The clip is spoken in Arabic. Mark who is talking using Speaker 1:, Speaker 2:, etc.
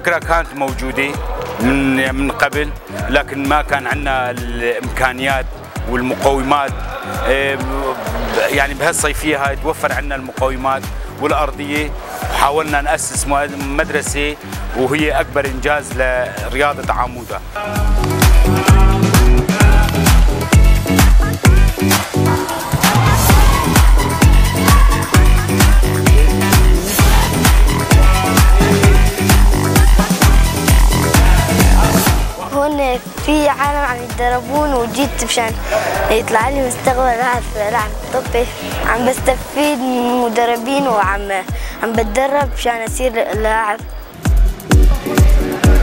Speaker 1: الفكرة كانت موجودة من قبل، لكن ما كان عندنا الإمكانيات والمقومات. يعني بهالصيفية هاي توفر عندنا المقومات والأرضية، وحاولنا نأسس مدرسة وهي أكبر إنجاز لرياضة عمودة.
Speaker 2: هون في عالم عم يتدربون وجيت مشان يطلع لي مستقبل لاعب طبي. عم بستفيد من المدربين وعم بتدرب مشان اصير لاعب.